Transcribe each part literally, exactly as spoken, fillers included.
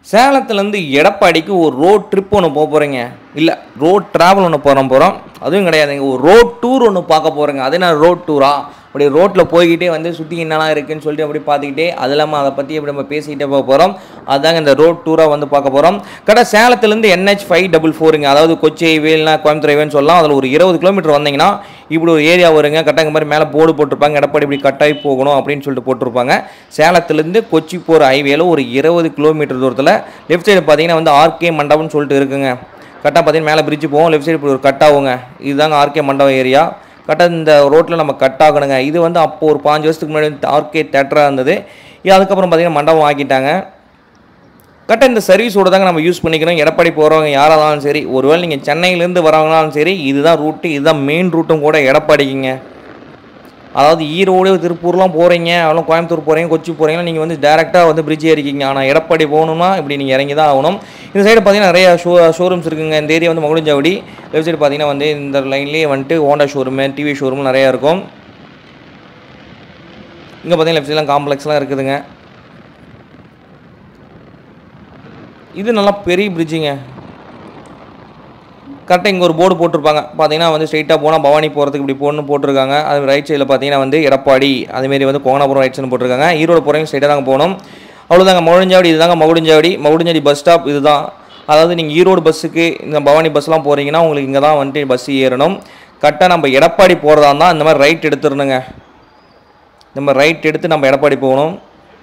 சேலத்துலேருந்து எடப்பாடிக்கு ஒரு road trip ஒன்று போக போகிறீங்க. இல்லை, ரோட் ட்ராவல் ஒன்று போகிறோம் போகிறோம் அதுவும் கிடையாதுங்க. ஒரு ரோட் டூர் ஒன்று பார்க்க போகிறேங்க. அது என்ன ரோட் டூரா? அப்படி ரோட்டில் போய்கிட்டே வந்து சுற்றி என்னெல்லாம் இருக்குதுன்னு சொல்லிட்டு அப்படி பார்த்துக்கிட்டே அது இல்லாமல் அதை பற்றி அப்படி நம்ம பேசிக்கிட்டே போக போகிறோம். அதுதாங்க இந்த ரோட் டூராக வந்து பார்க்க போகிறோம். கரெக்டாக சேலத்துலேருந்து என்ஹெச் ஃபைவ் டபுள் ஃபோருங்க, அதாவது கொச்சி ஹைவேல்னா கோயம்புத்தூர் ஹைவேன்னு சொல்லலாம். அதில் ஒரு இருபது கிலோமீட்டர் வந்தீங்கன்னா இப்படி ஒரு ஏரியா வருங்க. கரெக்டாக இந்த மாதிரி மேலே போர்டு போட்டிருப்பாங்க, எடப்பாடி இப்படி கட்டாயி போகணும் அப்படின்னு சொல்லிட்டு போட்டிருப்பாங்க. சேலத்துலேருந்து கொச்சி போகிற ஹைவேல ஒரு இருபது கிலோமீட்டர் தூரத்தில் லெஃப்ட் சைடு பார்த்தீங்கன்னா வந்து ஆர்கே மண்டபம்னு சொல்லிட்டு இருக்குங்க. கரெக்டாக பார்த்தீங்கன்னா மேலே பிரிட்ஜ் போவோம், லெஃப்ட் சைடு இப்படி ஒரு கட் ஆகுங்க. இதுதாங்க ஆர்கே மண்டபம் ஏரியா. கரெக்டாக இந்த ரோட்டில் நம்ம கட் ஆகணுங்க. இது வந்து அப்போது ஒரு பாஞ்சு வருஷத்துக்கு முன்னாடி ஆர்கே தேட்டராக இருந்தது. அதுக்கப்புறம் பார்த்தீங்கன்னா மண்டபம் ஆக்கிட்டாங்க. கரெக்டாக இந்த சர்வீஸோடு தாங்க நம்ம யூஸ் பண்ணிக்கிறோம். எடப்பாடி போகிறவங்க யாராக இருந்தாலும் சரி, ஒருவேளை நீங்கள் சென்னையிலேருந்து வரவங்கனாலும் சரி, இதுதான் ரூட்டு, இதுதான் மெயின் ரூட்டும் கூட எடப்பாடிக்குங்க. அதாவது ஈரோடு திருப்பூர்லாம் போகிறீங்க, அவ்வளோ கோயம்புத்தூர் போகிறீங்க, கொச்சி போகிறீங்கன்னா நீங்கள் வந்து டேரெக்டாக வந்து பிரிட்ஜ் ஏறிக்கிங்க. ஆனால் எடப்பாடி போகணும்னா இப்படி நீங்கள் இறங்கி தான் ஆகணும். இந்த சைடு பார்த்தீங்கன்னா நிறைய ஷோ ஷோரூம்ஸ் இருக்குங்க. இந்த ஏரியா வந்து மகுடஞ்சாவடி. லெஃப்ட் சைடு பார்த்தீங்கன்னா வந்து இந்த லைன்லேயே வந்துட்டு ஹோண்டா ஷோரூமு, டிவி ஷோரூம் நிறையா இருக்கும். இங்கே பார்த்தீங்கன்னா லெஃப்ட் சைட்லாம் காம்ப்ளெக்ஸ்லாம் இருக்குதுங்க. இது நல்லா பெரிய பிரிட்ஜுங்க. கரெக்டாக இங்கே ஒரு போர்டு போட்டிருப்பாங்க. பார்த்தீங்கன்னா வந்து ஸ்ட்ரெயிட்டாக போனால் பவானி போகிறதுக்கு இப்படி போகணுன்னு போட்டிருக்காங்க. அது ரைட் சைடில் பார்த்தீங்கன்னா வந்து எடப்பாடி, அதுமாரி வந்து கோங்கனாபுரம் ரைட் சைடு போட்டிருக்காங்க. ஈரோடு போகிறவங்க ஸ்ட்ரெயிட்டாக தாங்க போகணும். அவ்வளோதாங்க. மகுடஞ்சாவடி இதுதாங்க மகுடஞ்சாவடி. மகுடஞ்சாவடி பஸ் ஸ்டாப் இதுதான். அதாவது நீங்கள் ஈரோடு பஸ்ஸுக்கு இந்த பவானி பஸ்லாம் போகிறீங்கன்னா உங்களுக்கு இங்கே தான் வந்துட்டு பஸ் ஏறணும். கரெக்டாக நம்ம எடப்பாடி போகிறதா இருந்தால் இந்த மாதிரி ரைட் எடுத்துடணுங்க. இந்த மாதிரி ரைட் எடுத்து நம்ம எடப்பாடி போகணும்.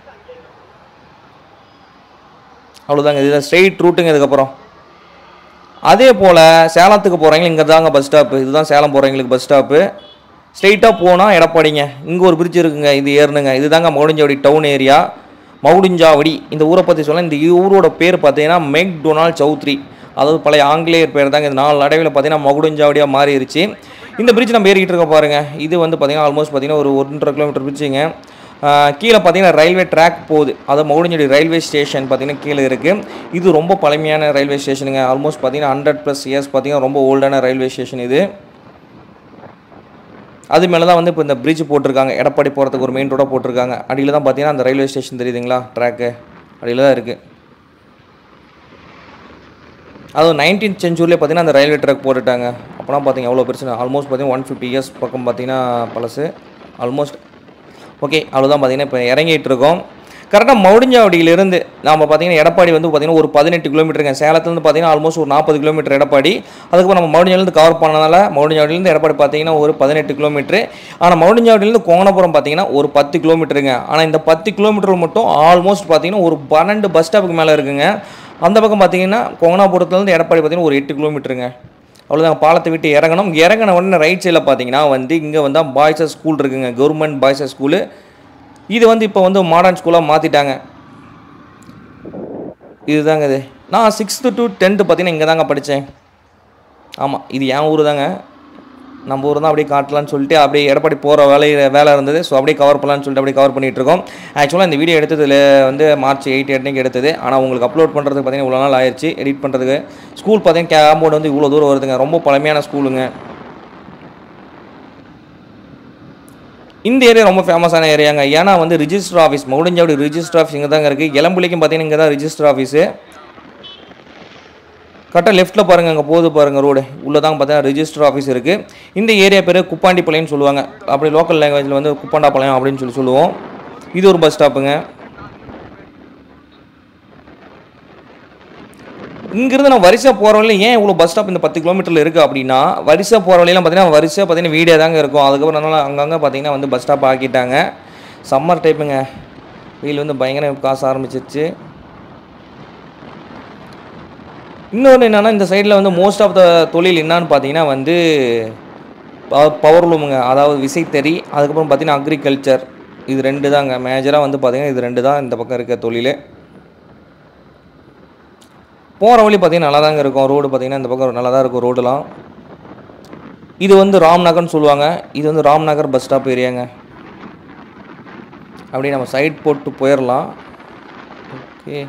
அவ்வளோதாங்க. இதுதான் ஸ்ட்ரெயிட் ரூட்டுங்க. இதுக்கப்புறம் அதே போல் சேலத்துக்கு போகிறவங்க இங்கே தாங்க பஸ் ஸ்டாப்பு. இதுதான் சேலம் போகிறவங்களுக்கு பஸ் ஸ்டாப்பு. ஸ்ட்ரெயிட்டாக போனால் எடப்பாடிங்க. இங்கே ஒரு பிரிட்ஜ் இருக்குங்க, இது ஏறணுங்க. இது தாங்க மகுடஞ்சாவடி டவுன் ஏரியா. மகுடஞ்சாவடி இந்த ஊரை பற்றி சொல்ல, இந்த ஊரோட பேர் பார்த்தீங்கன்னா மெக்டொனால்ட் சௌத்ரி, அதாவது பழைய ஆங்கிலேயர் பேர் தாங்க. இந்த நாலு அடைவில் பார்த்தீங்கன்னா மகுடஞ்சாவடியாக மாறிடுச்சு. இந்த பிரிட்ஜ் நம்ம ஏறிக்கிட்டு இருக்க பாருங்கள். இது வந்து பார்த்தீங்கன்னா ஆல்மோஸ்ட் பார்த்தீங்கன்னா ஒரு ஒன்றரை கிலோமீட்டர் பிரிட்ஜுங்க. கீழே பார்த்தீங்கன்னா ரயில்வே ட்ராக் போகுது. அது மகுடஞ்சாவடி ரயில்வே ஸ்டேஷன் பார்த்தீங்கன்னா கீழே இருக்குது. இது ரொம்ப பழமையான ரயில்வே ஸ்டேஷனுங்க. ஆல்மோஸ்ட் பார்த்தீங்கன்னா ஹண்ட்ரட் ப்ளஸ் இயர்ஸ் பார்த்தீங்கன்னா ரொம்ப ஓல்டான ரயில்வே ஸ்டேஷன் இது. அது மேலே தான் வந்து இப்போ இந்த பிரிட்ஜ் போட்டிருக்காங்க. எடப்பாடி போகிறதுக்கு ஒரு மெயின் ரோடாக போட்டிருக்காங்க. அடியில் தான் பார்த்தீங்கன்னா அந்த ரயில்வே ஸ்டேஷன் தெரியுதுங்களா, ட்ராக்கு அடியில் தான் இருக்குது. அதுவும் நைன்டீன்த் சென்ச்சுரியிலே பார்த்தீங்கன்னா அந்த ரயில்வே ட்ராக் போட்டுட்டாங்க. அப்போனா பார்த்தீங்கன்னா எவ்வளோ பெருசு. ஆல்மோஸ்ட் பார்த்தீங்கன்னா ஒன் ஃபிஃப்டி இயர்ஸ் பக்கம் பார்த்தீங்கன்னா பழசு ஆல்மோஸ்ட். ஓகே, அவ்வளோதான் பார்த்தீங்கன்னா இப்போ இறங்கிட்டு இருக்கோம். கரெக்டாக மகுடஞ்சாவடியிலிருந்து நம்ம பார்த்தீங்கன்னா எடப்பாடி வந்து பார்த்தீங்கன்னா ஒரு பதினெட்டு கிலோமீட்டருங்க. சேலத்துலேருந்து பார்த்தீங்கன்னா ஆல்மோஸ்ட் ஒரு நாற்பது கிலோமீட்டர் எடப்பாடி. அதுக்கப்புறம் நம்ம மகுடஞ்சாவடியிலேருந்து கவர் பண்ணனால மகுடஞ்சாவடியிலேருந்து எடப்பாடி பார்த்தீங்கன்னா ஒரு பதினெட்டு கிலோமீட்டரு. ஆனால் மகுடஞ்சாவடியிலேருந்து கோங்கனாபுரம் பார்த்தீங்கன்னா ஒரு பத்து கிலோமீட்டருங்க. ஆனால் இந்த பத்து கிலோமீட்டர் மட்டும் ஆல்மோஸ்ட் பார்த்தீங்கன்னா ஒரு பன்னெண்டு பஸ் ஸ்டாப்புக்கு மேலே இருக்குங்க. அந்த பக்கம் பார்த்தீங்கன்னா கோங்கனாபுரத்துலேருந்து எடப்பாடி பார்த்தீங்கன்னா ஒரு எட்டு கிலோமீட்டருங்க. அவ்வளோதான். பாலத்தை விட்டு இறங்கணும். இறங்கின உடனே ரைட் சைடில் பார்த்தீங்கன்னா வந்து இங்கே வந்து பாய்ஸ் ஸ்கூல் இருக்குங்க, கவர்மெண்ட் பாய்ஸ் ஸ்கூலு. இது வந்து இப்போ வந்து மாடர்ன் ஸ்கூலாக மாற்றிட்டாங்க. இதுதாங்க இது. நான் சிக்ஸ்த்து டு டென்த்து பார்த்தீங்கன்னா இங்கே தாங்க படித்தேன். ஆமாம், இது என் ஊர் தாங்க. நம்ம ஊர் தான் அப்படியே காட்டலான்னு சொல்லிட்டு அப்படியே எடப்பாடி போகிற வேலை வேலை இருந்தது. ஸோ அப்படியே கவர் பண்ணலான்னு சொல்லிட்டு அப்படியே கவர் பண்ணிகிட்டு இருக்கோம். ஆக்சுவலாக இந்த வீடியோ எடுத்ததில் வந்து மார்ச் எயிட் எட்டுக்கு எடுத்தது. ஆனால் உங்களுக்கு அப்லோட் பண்ணுறதுக்கு பார்த்தீங்கன்னா இவ்வளோ நாள் ஆயிடுச்சு எடிட் பண்ணுறதுக்கு. ஸ்கூல் பார்த்தீங்கன்னா கேம்பவுண்ட் வந்து இவ்வளோ தூரம் வருதுங்க. ரொம்ப பழமையான ஸ்கூலுங்க. இந்த ஏரியா ரொம்ப ஃபேமஸான ஏரியாங்க. ஏன்னா வந்து register office, Magudanchavadi register office இங்கே தாங்க இருக்குது. இளம்பிள்ளைக்கும் பார்த்தீங்கன்னா இங்கே தான் ரிஜிஸ்டர் ஆஃபீஸு. கரெக்டாக லெஃப்ட்டில் பாருங்கள், அங்கே போகுது பாருங்கள் ரோடு. உள்ளே தான் பார்த்தீங்கன்னா ரிஜிஸ்டர் ஆஃபீஸ் இருக்குது. இந்த ஏரியா பேர் குப்பாண்டிப்பாளையம்னு சொல்லுவாங்க. அப்படி லோக்கல் லாங்குவேஜில் வந்து குப்பாண்டாப்பாளையம் அப்படின்னு சொல்லி சொல்லுவோம். இது ஒரு பஸ் ஸ்டாப்புங்க. இங்கேருந்து நான் வரிசை போகிற வழியில் ஏன் இவ்வளோ பஸ் ஸ்டாப் இந்த பத்து கிலோமீட்டரில் இருக்குது அப்படின்னா, வரிசை போகிற வழியெல்லாம் பார்த்தீங்கன்னா வரிசை பார்த்தீங்கன்னா வீடே தாங்க இருக்கும். அதுக்கப்புறம் அதனால் அங்கங்கே பார்த்தீங்கன்னா வந்து பஸ் ஸ்டாப் ஆக்கிட்டாங்க. சம்மர் டைப்புங்க, வெயில் வந்து பயங்கர காசு ஆரம்பிச்சிருச்சு. இன்னொன்று என்னென்னா இந்த சைடில் வந்து மோஸ்ட் ஆஃப் த தொழில் என்னான்னு பார்த்தீங்கன்னா வந்து பவர் லூமுங்க, அதாவது விசைத்தறி. அதுக்கப்புறம் பார்த்தீங்கன்னா அக்ரிகல்ச்சர். இது ரெண்டு தாங்க மேஜராக வந்து பார்த்தீங்கன்னா இது ரெண்டு தான் இந்த பக்கம் இருக்க தொழில். போகிற வழி பார்த்தீங்கன்னா நல்லா தாங்க இருக்கும். ரோடு பார்த்தீங்கன்னா இந்த பக்கம் நல்லா தான் இருக்கும் ரோடுலாம். இது வந்து ராம்நகர்னு சொல்லுவாங்க. இது வந்து ராம்நகர் பஸ் ஸ்டாப் ஏரியாங்க. அப்படியே நம்ம சைட் போட்டு போயிடலாம். ஓகே,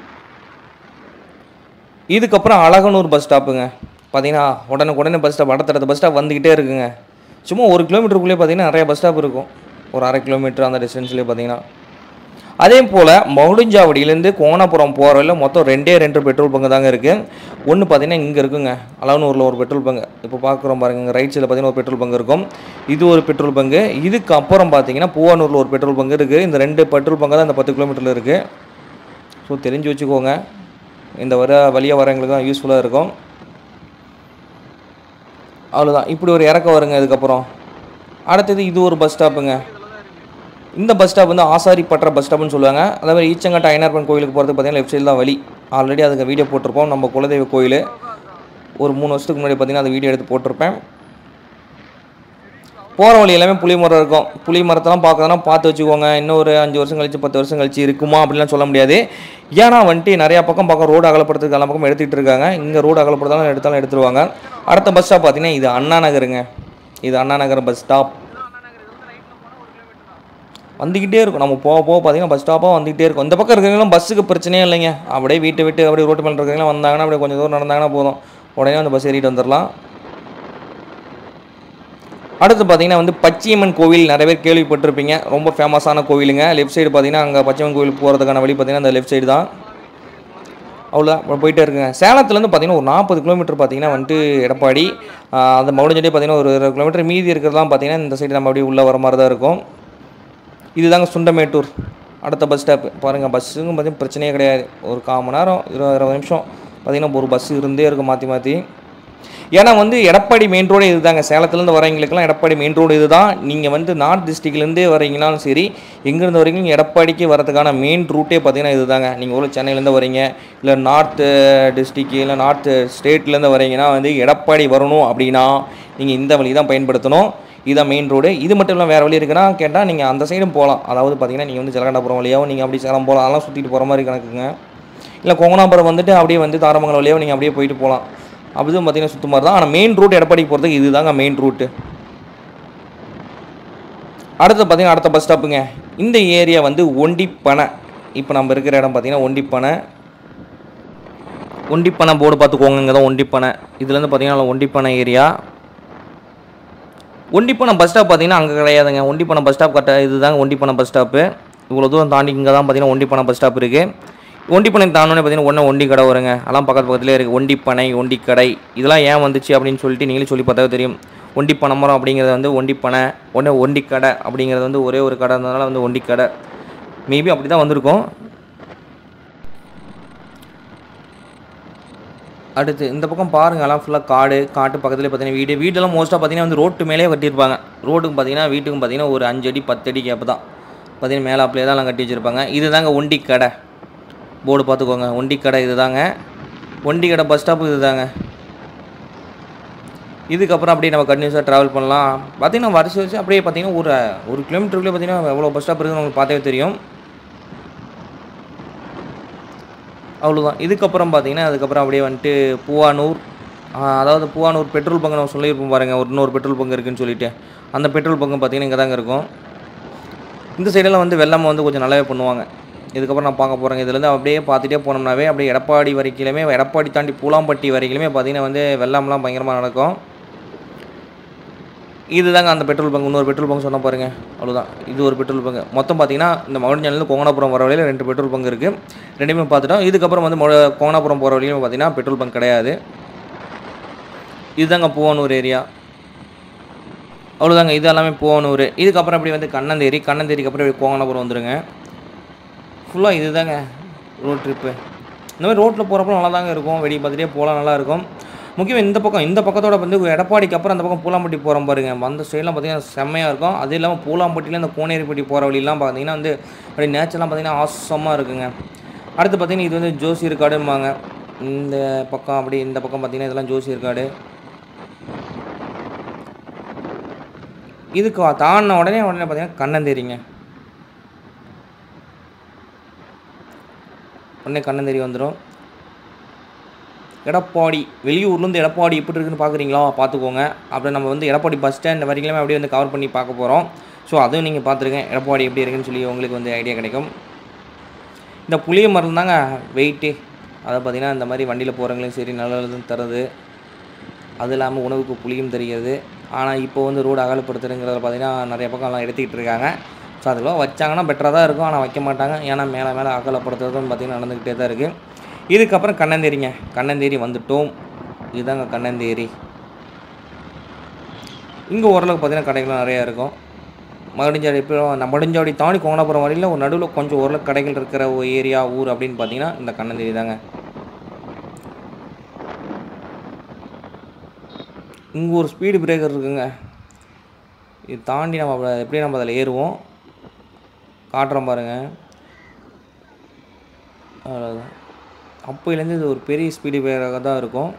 இதுக்கப்புறம் அழகனூர் பஸ் ஸ்டாப்புங்க. பார்த்தீங்கன்னா உடனே உடனே பஸ் ஸ்டாப் அடுத்தடுத்த பஸ் ஸ்டாப் வந்துக்கிட்டே இருக்குங்க. சும்மா ஒரு கிலோமீட்டருக்குள்ளேயே பார்த்தீங்கன்னா நிறைய பஸ் ஸ்டாப் இருக்கும். ஒரு அரை கிலோமீட்டர் அந்த டிஸ்டன்ஸ்லேயே பார்த்தீங்கன்னா அதே போல் மகுடஞ்சாவடியிலேருந்து கோணாபுரம் போகிற வழியில் மொத்தம் ரெண்டே ரெண்டு பெட்ரோல் பங்கு தாங்க இருக்குது. ஒன்று பார்த்தீங்கன்னா இங்கே இருக்குங்க, அளவனூரில் ஒரு பெட்ரோல் பங்கு. இப்போ பார்க்குறோம் பாருங்க, ரைட் சைடில் பார்த்தீங்கன்னா ஒரு பெட்ரோல் பங்கு இருக்கும். இது ஒரு பெட்ரோல் பங்கு. இதுக்கு அப்புறம் பார்த்தீங்கன்னா பூவானூரில் ஒரு பெட்ரோல் பங்கு இருக்குது. இந்த ரெண்டு பெட்ரோல் பங்கு தான் இந்த பத்து கிலோமீட்டரில் இருக்குது. ஸோ தெரிஞ்சு வச்சுக்கோங்க, இந்த வர வழியாக வரவங்களுக்கு தான் யூஸ்ஃபுல்லாக இருக்கும். அவ்வளோதான். இப்படி ஒரு இறக்கம் வருங்க. அதுக்கப்புறம் அடுத்தது இது ஒரு பஸ் ஸ்டாப்புங்க. இந்த பஸ் ஸ்டாப் வந்து ஆசாரிப்பற்ற பஸ் ஸ்டாப்னு சொல்லுவாங்க. அதே மாதிரி ஈச்சங்கட்டை ஐயனார்பன் கோயிலுக்கு போகிறதுக்கு பார்த்தீங்கன்னா லெஃப்ட் சைடு தான் வழி. ஆல்ரெடி அதுக்கு வீடியோ போட்டிருப்போம். நம்ம குலதெய்வ கோயில் ஒரு மூணு வருஷத்துக்கு முன்னாடி பார்த்தீங்கன்னா அந்த வீடியோ எடுத்து போட்டிருப்பேன். போகிற வழி எல்லாமே புளி மரம் இருக்கும். புளி மரத்தெல்லாம் பார்க்கறதுனா பார்த்து வச்சுக்கோங்க. இன்னும் ஒரு அஞ்சு வருஷம் கழிச்சு பத்து வருஷம் கழிச்சு இருக்குமா அப்படின்லாம் சொல்ல முடியாது. ஏன்னா வந்துட்டு நிறையா பக்கம் பார்க்க ரோடு அகலப்படுறதுக்கு எல்லா பக்கம் எடுத்துகிட்டு இருக்காங்க. இங்கே ரோடு அகலப்படுத்தாலும் எடுத்தாலும் எடுத்துருவாங்க. அடுத்த பஸ் ஸ்டாப் பார்த்தீங்கன்னா இது அண்ணா நகருங்க. இது அண்ணா நகர் பஸ் ஸ்டாப். வந்துக்கிட்டே இருக்கும். நம்ம போக போக பார்த்தீங்கன்னா பஸ் ஸ்டாப்பாக வந்துக்கிட்டே இருக்கும். இந்த பக்கம் இருக்கிறவங்களும் பஸ்ஸுக்கு பிரச்சனையே இல்லைங்க. அப்படியே வீட்டை விட்டு அப்படியே ரோட்டு மேலே இருக்கிறவங்களாம் வந்தாங்கன்னா அப்படியே கொஞ்சம் தூரம் நடந்தாங்கன்னா போதும், உடனே அந்த பஸ் ஏறிட்டு வந்துடலாம். அடுத்து பார்த்தீங்கன்னா வந்து பச்சையம்மன் கோவில் நிறைய பேர் கேள்விப்பட்டிருப்பீங்க. ரொம்ப ஃபேமஸான கோவிலுங்க. லெஃப்ட் சைடு பார்த்தீங்கன்னா அங்கே பச்சையம்மன் கோவிலுக்கு போகிறதுக்கான வழி பார்த்தீங்கன்னா அந்த லெஃப்ட் சைடு தான். அவ்வளோதான் போயிட்டே இருக்குங்க. சேலத்துலேருந்து பார்த்தீங்கன்னா ஒரு நாற்பது கிலோமீட்டர் பார்த்தீங்கன்னா வந்துட்டு எடப்பாடி. அந்த மவுடஞ்சேரி பார்த்தீங்கன்னா ஒரு இருபது கிலோமீட்டர். மீதி இருக்கிறதுலாம் பார்த்தீங்கன்னா இந்த சைடு நம்ம அப்படியே உள்ளே வர மாதிரி தான் இருக்கும். இதுதாங்க சுண்டமேட்டூர் அடுத்த பஸ் ஸ்டாப்பு. பாருங்கள், பஸ்ஸுங்க பார்த்தீங்கன்னா பிரச்சனையே கிடையாது. ஒரு கால் மணி நேரம் இருபது இருபது நிமிஷம் பார்த்தீங்கன்னா ஒரு பஸ் இருந்தே இருக்கும் மாற்றி மாற்றி. ஏன்னா வந்து எடப்பாடி மெயின் ரோடு இது தாங்க. சேலத்துலேருந்து வரவங்களுக்குலாம் எடப்பாடி மெயின் ரோடு இது தான். நீங்கள் வந்து நார்த் டிஸ்ட்ரிக்ட்லேருந்தே வரீங்கனாலும் சரி, எங்கேருந்து வரீங்க எடப்பாடிக்கு வரதுக்கான மெயின் ரூட்டே பார்த்தீங்கன்னா இது தாங்க. நீங்கள் ஒரு சென்னையிலேருந்து வரீங்க, இல்லை நார்த்து டிஸ்ட்ரிக் இல்லை நார்த்து ஸ்டேட்லேருந்து வரீங்கன்னா வந்து எடப்பாடி வரணும் அப்படின்னா நீங்கள் இந்த வழி தான் பயன்படுத்தணும். இதுதான் மெயின் ரோடு. இது மட்டும் இல்லை வேறு வழி இருக்குன்னா கேட்டால் நீங்கள் அந்த சைடும் போகலாம். அதாவது பார்த்தீங்கன்னா நீங்கள் வந்து ஜலகண்டாபுரம் வழியாகவும் நீங்கள் அப்படி சேலம் போகலாம். அதெல்லாம் சுற்றிட்டு போகிற மாதிரி கணக்குங்க. இல்லை கோங்கனாபுரம் வந்துட்டு அப்படியே வந்து தாரமங்கலம் வழியாகவும் நீங்கள் அப்படியே போயிட்டு போகலாம். அப்படிதான் பார்த்தீங்கன்னா சுத்த மாதிரி தான். ஆனால் மெயின் ரூட் எடப்பாடிக்கு போகிறதுக்கு இது தாங்க மெயின் ரூட்டு. அடுத்து பார்த்தீங்கன்னா அடுத்த பஸ் ஸ்டாப்புங்க. இந்த ஏரியா வந்து ஒண்டிப்பனை. இப்போ நம்ம இருக்கிற இடம் பார்த்தீங்கன்னா ஒண்டிப்பனை. ஒண்டிப்பனை போர்டு பார்த்துக்கோங்க, இங்கே தான் ஒண்டிப்பனை. இதுலேருந்து பார்த்தீங்கன்னா Ondippanai area. Ondippanai bus stop பார்த்தீங்கன்னா அங்கே கிடையாதுங்க. ஒண்டிப்பனை பஸ் ஸ்டாப் கரெக்டாக இது தாங்க ஒண்டிப்பனை பஸ் ஸ்டாப்பு. இவ்வளோ தூரம் தாண்டி இங்கே தான் பார்த்தீங்கன்னா ஒண்டிப்பனை பஸ் ஸ்டாப் இருக்குது. ஒண்டிப்பனை தாண்டோன்னே பார்த்தீங்கன்னா ஒன்று ஒண்டி கடை வருங்க. அதெல்லாம் பக்கத்து பக்கத்துலேயே இருக்குது. ஒண்டிப்பனை, ஒண்டிக்கடை, இதெல்லாம் ஏன் வந்துச்சு அப்படின்னு சொல்லிட்டு நீங்களே சொல்லி பார்த்தாவே தெரியும். ஒண்டிப்பனை மரம் அப்படிங்கிறது வந்து ஒண்டிப்பனை, ஒன்று ஒண்டிக்கடை அப்படிங்கிறது வந்து ஒரே ஒரு கடை இருந்ததுனால வந்து ஒண்டிக்கடை. மேபி அப்படி தான் வந்திருக்கும். அடுத்து இந்த பக்கம் பாருங்கள், எல்லாம் ஃபுல்லாக காடு. காட்டு பக்கத்துலேயே பார்த்தீங்கன்னா வீடு. வீடெல்லாம் மோஸ்ட்டாக பார்த்தீங்கன்னா வந்து ரோட்டு மேலே கட்டியிருப்பாங்க. ரோட்டுக்கு பார்த்தீங்கன்னா வீட்டுக்கும் பார்த்தீங்கன்னா ஒரு அஞ்சு அடி பத்து அடி கேப்பு தான் பார்த்தீங்கன்னா மேலே அப்படியே தான் கட்டி வச்சுருப்பாங்க. இது தாங்க ஒண்டிக்கடை போர்டு பார்த்துக்கோங்க. ஒண்டிக்கடை இது தாங்க. ஒண்டிக்கடை பஸ் ஸ்டாப்பு இது தாங்க. இதுக்கப்புறம் அப்படியே நம்ம கண்டினியூஸாக ட்ராவல் பண்ணலாம். பார்த்தீங்கன்னா வருஷம் வருஷம் அப்படியே பார்த்தீங்கன்னா ஒரு ஒரு கிலோமீட்டருக்குள்ளே பார்த்தீங்கன்னா எவ்வளோ பஸ் ஸ்டாப் இருக்குதுன்னு உங்களுக்கு பார்த்தாவே தெரியும். அவ்வளோதான். இதுக்கப்புறம் பார்த்தீங்கன்னா அதுக்கப்புறம் அப்படியே வந்துட்டு பூவானூர், அதாவது பூவானூர் பெட்ரோல் பங்கு நம்ம சொல்லியிருப்போம் பாருங்கள். ஒரு இன்னொரு பெட்ரோல் பங்கு இருக்குதுன்னு சொல்லிட்டு அந்த பெட்ரோல் பங்கு பார்த்தீங்கன்னா இங்கே தாங்க இருக்கும். இந்த சைடெல்லாம் வந்து வெள்ளாமை வந்து கொஞ்சம் நல்லாவே பண்ணுவாங்க. இதுக்கப்புறம் நான் பார்க்க போகிறேங்க. இதுலேருந்து அப்படியே பார்த்துட்டே போனோம்னாவே அப்படியே எடப்பாடி வரைக்கிலுமே, எடப்பாடி தாண்டி பூலாம்பட்டி வரைக்கிலுமே பார்த்தீங்கன்னா வந்து வெள்ளாமெலாம் பயங்கரமாக நடக்கும். இது தாங்க அந்த பெட்ரோல் பங்கு. இன்னொரு பெட்ரோல் பங்கு சொன்னால் பாருங்கள். அவ்வளோதான். இது ஒரு பெட்ரோல் பங்கு. மொத்தம் பார்த்தீங்கன்னா இந்த மவுடஞ்சேரியிலேருந்து கோங்கனாபுரம் வர வழியில் ரெண்டு பெட்ரோல் பங்கு இருக்குது. ரெண்டுமே பார்த்துட்டோம். இதுக்கப்புறம் வந்து கோங்கனாபுரம் போகிற வழியிலும் பார்த்தீங்கன்னா பெட்ரோல் பங்க் கிடையாது. இதுதாங்க பூவானூர் ஏரியா. அவ்வளோதாங்க. இது எல்லாமே பூவானூர். இதுக்கப்புறம் அப்படி வந்து கண்ணந்தேரி. கண்ணந்தேரிக்கு அப்புறம் இப்படி கோங்கனாபுரம் வந்துடுங்க. ஃபுல்லாக இது தாங்க ரோட் ட்ரிப்பு. இந்த மாதிரி ரோட்டில் போகிறப்ப நல்லா தாங்க இருக்கும். வெடி பார்த்துட்டே போகலாம், நல்லாயிருக்கும். முக்கியமாக இந்த பக்கம் இந்த பக்கத்தோட வந்து எடப்பாடிக்கு அப்புறம் அந்த பக்கம் பூலாம்பட்டி போகிறோம் பாருங்க. அந்த சைடெலாம் பார்த்தீங்கன்னா செம்மையாக இருக்கும். அது இல்லாமல் பூலாம்பட்டியில் இந்த கோனேரிப்பட்டி போகிற வழியெல்லாம் பார்த்தீங்கன்னா வந்து அப்படி நேச்சர்லாம் பார்த்தீங்கன்னா ஆசமாக இருக்குங்க. அடுத்து பார்த்தீங்கன்னா இது வந்து ஜோசியர் காடும்பாங்க. இந்த பக்கம் அப்படி இந்த பக்கம் பார்த்தீங்கன்னா இதெல்லாம் ஜோசியர் காடு. இதுக்கு தாண்டின உடனே உடனே பார்த்தீங்கன்னா கண்ணந்தேரிங்க. உடனே கண்ணந்தேரி வந்துடும். எடப்பாடி வெளியூர்லேருந்து எடப்பாடி எப்படி இருக்குன்னு பார்க்குறீங்களா? பார்த்துக்கோங்க. அப்புறம் நம்ம வந்து எடப்பாடி பஸ் ஸ்டாண்ட் வரைக்கும் அப்படியே வந்து கவர் பண்ணி பார்க்க போகிறோம். ஸோ அதுவும் நீங்கள் பார்த்துருக்கேன் எடப்பாடி எப்படி இருக்குன்னு சொல்லி உங்களுக்கு வந்து ஐடியா கிடைக்கும். இந்த புளிய மரம் தாங்க வெயிட்டு. அதை பார்த்திங்கன்னா இந்த மாதிரி வண்டியில் போகிறவங்களையும் சரி நல்லதுன்னு தருது. அது இல்லாமல் உணவுக்கு புளியும் தெரிகிறது. ஆனால் இப்போ வந்து ரோடு அகலப்படுத்துறதுங்கிறத பார்த்திங்கன்னா நிறைய பக்கம்லாம் எடுத்துக்கிட்டு இருக்காங்க. ஸோ அதெல்லாம் வச்சாங்கன்னா பெட்டராக தான் இருக்கும். ஆனால் வைக்க மாட்டாங்க. ஏன்னா மேலே மேலே அகலப்படுத்துறதும் பார்த்திங்கன்னா நடந்துக்கிட்டே தான் இருக்குது. இதுக்கப்புறம் கண்ணந்தேரிங்க. கண்ணந்தேரி வந்துட்டோம். இதுதாங்க கண்ணந்தேரி. இங்கே ஓரளவுக்கு பார்த்திங்கன்னா கடைகள் நிறையா இருக்கும். மடிஞ்சாடி இப்போ நம்ம மடிஞ்சாடி தாண்டி கோங்கனாபுரம் வரையில் ஒரு நடுவில் கொஞ்சம் ஓரளவுக்கு கடைகள் இருக்கிற ஒரு ஏரியா ஊர் அப்படின்னு பார்த்தீங்கன்னா இந்த கண்ணந்தேரி தாங்க. இங்கே ஒரு ஸ்பீடு பிரேக்கர் இருக்குங்க. இது தாண்டி நம்ம எப்படி நம்ம அதில் ஏறுவோம் காட்டுறோம் பாருங்கள். அவ்வளோதான். அப்போலேருந்து இது ஒரு பெரிய ஸ்பீடு பிரேக்கராக தான் இருக்கும்.